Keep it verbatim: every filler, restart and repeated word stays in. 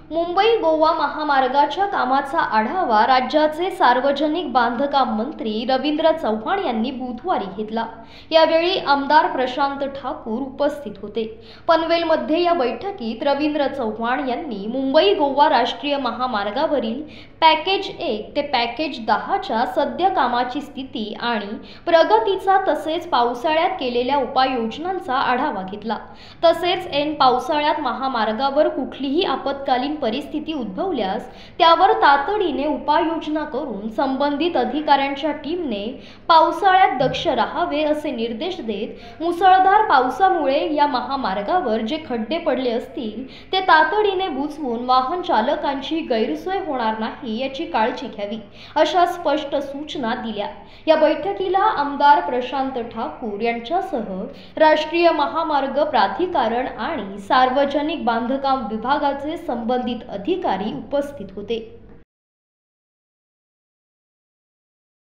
मुंबई गोवा महामार्गाच्या कामाचा आढावा राज्याचे सार्वजनिक बांधकाम मंत्री रवींद्र चव्हाण यांनी बुधवारी घेतला। यावेळी आमदार प्रशांत ठाकूर उपस्थित होते। पनवेलमध्ये या बैठकीत रवींद्र चव्हाण यांनी मुंबई गोवा राष्ट्रीय महामार्गावरील पॅकेज एक ते पॅकेज दहा च्या सद्य कामाची स्थिती आणि प्रगतीचा तसेच पावसाळ्यात केलेल्या उपाययोजनांचा आढावा घेतला। तसेच ऐन पावसाळ्यात महामार्गावर कुठलीही आपत्कालीन परिस्थिती उद्भवल्यास त्यावर तातडीने उपाययोजना करून संबंधित अधिकाऱ्यांच्या टीमने पावसाळ्यात दक्ष राहावे असे निर्देश देत मुसळधार पावसामुळे या महामार्गावर जे खड्डे पडले असतील ते तातडीने बुजवून वाहन चालकांची गैरसोय होणार नाही याची काळजी घ्यावी अशा स्पष्ट सूचना दिल्या। या बैठकीला आमदार प्रशांत ठाकूर यांच्यासह राष्ट्रीय महामार्ग प्राधिकरण आणि सार्वजनिक बांधकाम विभागाचे संबंधित अधिकारी उपस्थित होते।